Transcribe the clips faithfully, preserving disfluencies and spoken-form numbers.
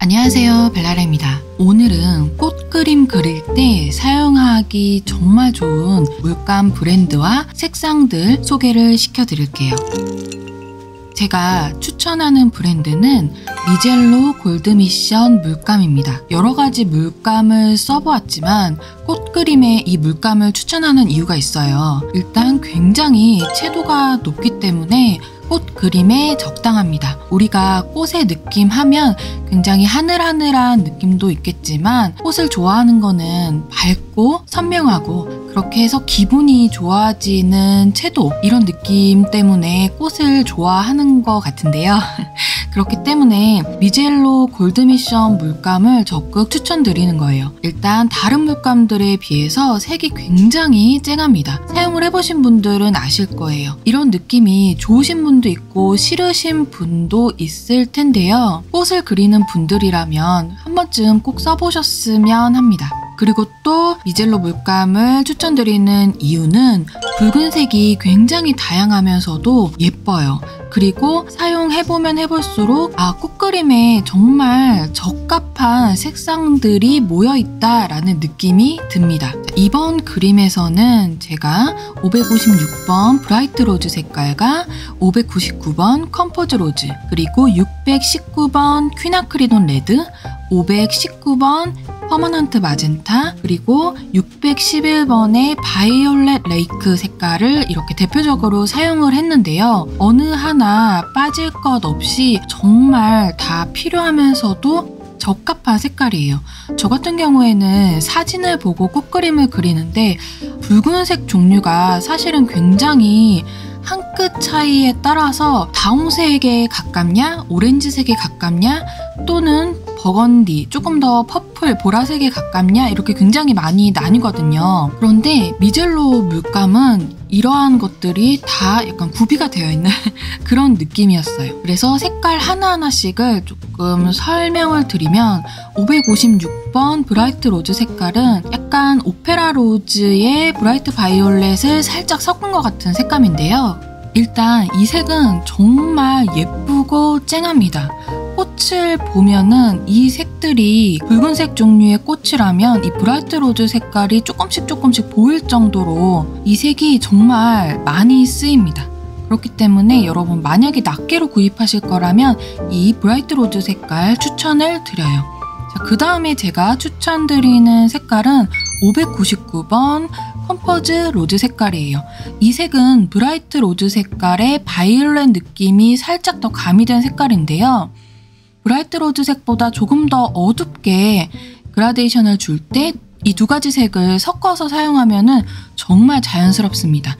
안녕하세요, 벨라라입니다. 오늘은 꽃 그림 그릴 때 사용하기 정말 좋은 물감 브랜드와 색상들 소개를 시켜드릴게요. 제가 추천하는 브랜드는 미젤로 골드미션 물감입니다. 여러가지 물감을 써보았지만 꽃 그림에 이 물감을 추천하는 이유가 있어요. 일단 굉장히 채도가 높기 때문에 꽃 그림에 적당합니다. 우리가 꽃의 느낌 하면 굉장히 하늘하늘한 느낌도 있겠지만 꽃을 좋아하는 거는 밝고 선명하고 그렇게 해서 기분이 좋아지는 채도, 이런 느낌 때문에 꽃을 좋아하는 것 같은데요. 그렇기 때문에 미젤로 골드미션 물감을 적극 추천드리는 거예요. 일단 다른 물감들에 비해서 색이 굉장히 쨍합니다. 사용을 해보신 분들은 아실 거예요. 이런 느낌이 좋으신 분도 있고 싫으신 분도 있을 텐데요. 꽃을 그리는 분들이라면 한 번쯤 꼭 써보셨으면 합니다. 그리고 또 미젤로 물감을 추천드리는 이유는 붉은색이 굉장히 다양하면서도 예뻐요. 그리고 사용해보면 해볼수록 아, 꽃그림에 정말 적합한 색상들이 모여있다라는 느낌이 듭니다. 이번 그림에서는 제가 오백오십육 번 브라이트 로즈 색깔과 오백구십구 번 컴포즈 로즈, 그리고 육백십구 번 퀸아크리돈 레드, 오백십구 번 퍼머넌트 마젠타, 그리고 육백십일 번의 바이올렛 레이크 색깔을 이렇게 대표적으로 사용을 했는데요. 어느 하나 빠질 것 없이 정말 다 필요하면서도 적합한 색깔이에요. 저 같은 경우에는 사진을 보고 꽃그림을 그리는데 붉은색 종류가 사실은 굉장히 한 끗 차이에 따라서 다홍색에 가깝냐, 오렌지색에 가깝냐, 또는 버건디, 조금 더 퍼플, 보라색에 가깝냐, 이렇게 굉장히 많이 나뉘거든요. 그런데 미젤로 물감은 이러한 것들이 다 약간 구비가 되어 있는 그런 느낌이었어요. 그래서 색깔 하나하나씩을 조금 설명을 드리면 오백오십육 번 브라이트 로즈 색깔은 약간 오페라 로즈의 브라이트 바이올렛을 살짝 섞은 것 같은 색감인데요. 일단 이 색은 정말 예쁘고 쨍합니다. 꽃을 보면은 이 색들이 붉은색 종류의 꽃이라면 이 브라이트 로즈 색깔이 조금씩 조금씩 보일 정도로 이 색이 정말 많이 쓰입니다. 그렇기 때문에 여러분 만약에 낱개로 구입하실 거라면 이 브라이트 로즈 색깔 추천을 드려요. 자, 그 다음에 제가 추천드리는 색깔은 오백구십구 번 컴포즈 로즈 색깔이에요. 이 색은 브라이트 로즈 색깔의 바이올렛 느낌이 살짝 더 가미된 색깔인데요. 브라이트 로즈 색보다 조금 더 어둡게 그라데이션을 줄 때 이 두 가지 색을 섞어서 사용하면 정말 자연스럽습니다.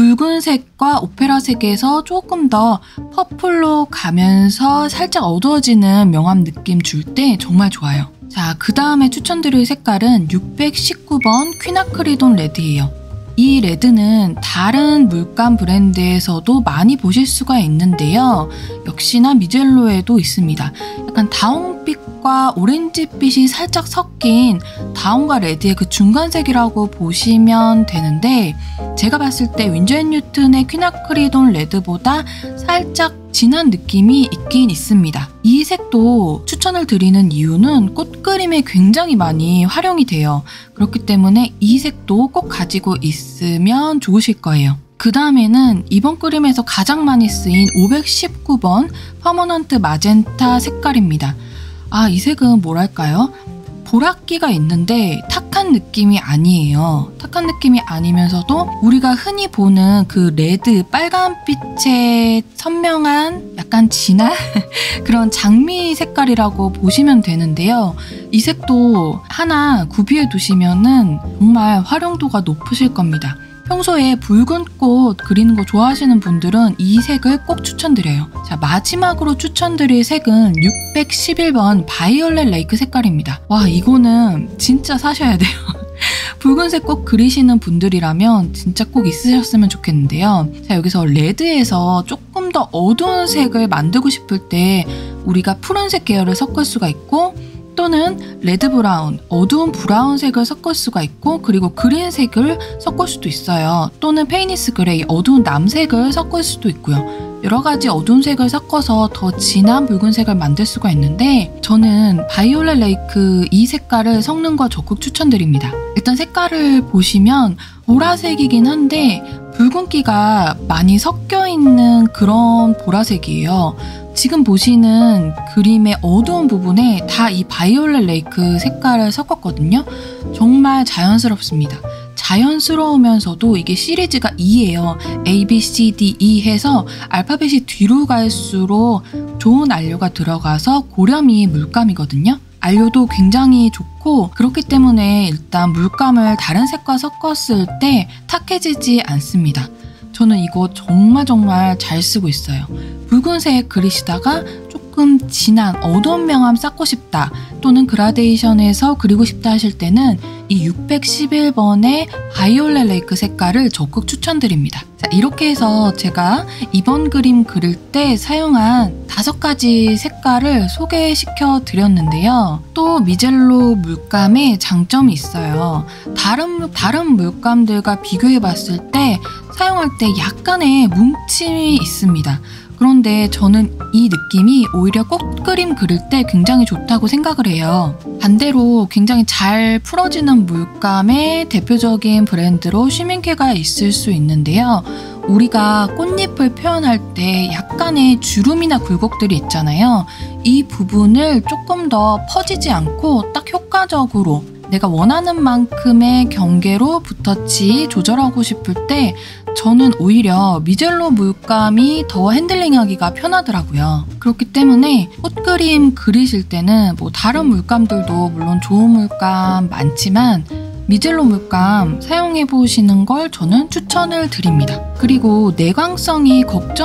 붉은색과 오페라색에서 조금 더 퍼플로 가면서 살짝 어두워지는 명암 느낌 줄 때 정말 좋아요. 자, 그 다음에 추천드릴 색깔은 육백십구 번 퀸아크리돈 레드예요. 이 레드는 다른 물감 브랜드에서도 많이 보실 수가 있는데요. 역시나 미젤로에도 있습니다. 약간 다홍빛과 오렌지빛이 살짝 섞인 다홍과 레드의 그 중간색이라고 보시면 되는데, 제가 봤을 때 윈저 앤 뉴튼의 퀸아크리돈 레드보다 살짝 진한 느낌이 있긴 있습니다. 이 색도 추천을 드리는 이유는 꽃그림에 굉장히 많이 활용이 돼요. 그렇기 때문에 이 색도 꼭 가지고 있으면 좋으실 거예요. 그 다음에는 이번 그림에서 가장 많이 쓰인 오백십구 번 퍼머넌트 마젠타 색깔입니다. 아, 이 색은 뭐랄까요? 보랏기가 있는데 탁한 느낌이 아니에요. 탁한 느낌이 아니면서도 우리가 흔히 보는 그 레드, 빨간빛의 선명한 약간 진한 그런 장미 색깔이라고 보시면 되는데요. 이 색도 하나 구비해 두시면은 정말 활용도가 높으실 겁니다. 평소에 붉은 꽃 그리는 거 좋아하시는 분들은 이 색을 꼭 추천드려요. 자, 마지막으로 추천드릴 색은 육백십일 번 바이올렛 레이크 색깔입니다. 와, 이거는 진짜 사셔야 돼요. 붉은색 꽃 그리시는 분들이라면 진짜 꼭 있으셨으면 좋겠는데요. 자, 여기서 레드에서 조금 더 어두운 색을 만들고 싶을 때 우리가 푸른색 계열을 섞을 수가 있고, 또는 레드 브라운, 어두운 브라운색을 섞을 수가 있고, 그리고 그린색을 섞을 수도 있어요. 또는 페이니스 그레이, 어두운 남색을 섞을 수도 있고요. 여러 가지 어두운 색을 섞어서 더 진한 붉은색을 만들 수가 있는데 저는 바이올렛 레이크 이 색깔을 섞는 거 적극 추천드립니다. 일단 색깔을 보시면 보라색이긴 한데 붉은기가 많이 섞여 있는 그런 보라색이에요. 지금 보시는 그림의 어두운 부분에 다 이 바이올렛 레이크 색깔을 섞었거든요. 정말 자연스럽습니다. 자연스러우면서도 이게 시리즈가 이예요. A, B, C, D, E 해서 알파벳이 뒤로 갈수록 좋은 안료가 들어가서 고렴이 물감이거든요. 안료도 굉장히 좋고 그렇기 때문에 일단 물감을 다른 색과 섞었을 때 탁해지지 않습니다. 저는 이거 정말 정말 잘 쓰고 있어요. 붉은색 그리시다가 조금 진한 어두운 명암 쌓고 싶다 또는 그라데이션에서 그리고 싶다 하실 때는 이 육백십일 번의 바이올렛 레이크 색깔을 적극 추천드립니다. 자, 이렇게 해서 제가 이번 그림 그릴 때 사용한 다섯 가지 색깔을 소개시켜 드렸는데요. 또 미젤로 물감의 장점이 있어요. 다른, 다른 물감들과 비교해 봤을 때 사용할 때 약간의 뭉침이 있습니다. 그런데 저는 이 느낌이 오히려 꽃그림 그릴 때 굉장히 좋다고 생각을 해요. 반대로 굉장히 잘 풀어지는 물감의 대표적인 브랜드로 쉬밍케가 있을 수 있는데요. 우리가 꽃잎을 표현할 때 약간의 주름이나 굴곡들이 있잖아요. 이 부분을 조금 더 퍼지지 않고 딱 효과적으로 내가 원하는 만큼의 경계로 붓터치 조절하고 싶을 때 저는 오히려 미젤로 물감이 더 핸들링하기가 편하더라고요. 그렇기 때문에 꽃그림 그리실 때는 뭐 다른 물감들도 물론 좋은 물감 많지만 미젤로 물감 사용해보시는 걸 저는 추천을 드립니다. 그리고 내광성이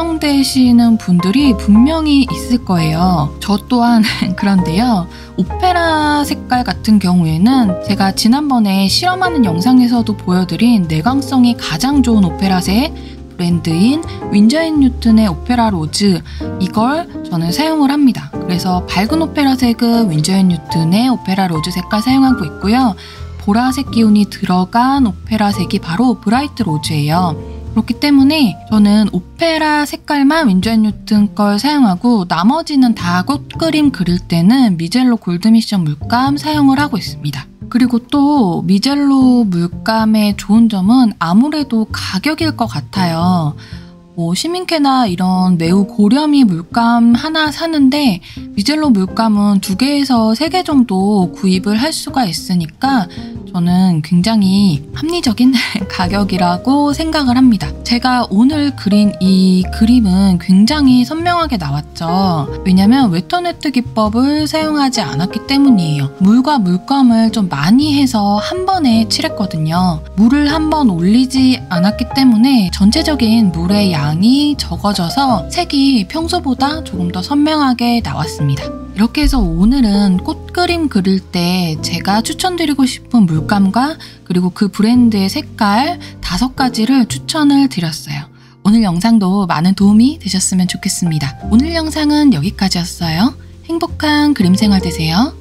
걱정되시는 분들이 분명히 있을 거예요. 저 또한 그런데요. 오페라 색깔 같은 경우에는 제가 지난번에 실험하는 영상에서도 보여드린 내광성이 가장 좋은 오페라색 브랜드인 윈저 앤 뉴튼의 오페라 로즈, 이걸 저는 사용을 합니다. 그래서 밝은 오페라색은 윈저 앤 뉴튼의 오페라 로즈 색깔 사용하고 있고요. 보라색 기운이 들어간 오페라색이 바로 브라이트 로즈예요. 그렇기 때문에 저는 오페라 색깔만 윈저 앤 뉴튼 걸 사용하고 나머지는 다 꽃그림 그릴 때는 미젤로 골드미션 물감 사용을 하고 있습니다. 그리고 또 미젤로 물감의 좋은 점은 아무래도 가격일 것 같아요. 뭐 시민케나 이런 매우 고렴이 물감 하나 사는데 미젤로 물감은 두 개에서 세 개 정도 구입을 할 수가 있으니까 저는 굉장히 합리적인 가격이라고 생각을 합니다. 제가 오늘 그린 이 그림은 굉장히 선명하게 나왔죠. 왜냐면 웨터네트 기법을 사용하지 않았기 때문이에요. 물과 물감을 좀 많이 해서 한 번에 칠했거든요. 물을 한 번 올리지 않았기 때문에 전체적인 물의 양이 적어져서 색이 평소보다 조금 더 선명하게 나왔습니다. 이렇게 해서 오늘은 꽃그림 그릴 때 제가 추천드리고 싶은 물감과 그리고 그 브랜드의 색깔 다섯 가지를 추천을 드렸어요. 오늘 영상도 많은 도움이 되셨으면 좋겠습니다. 오늘 영상은 여기까지였어요. 행복한 그림 생활 되세요.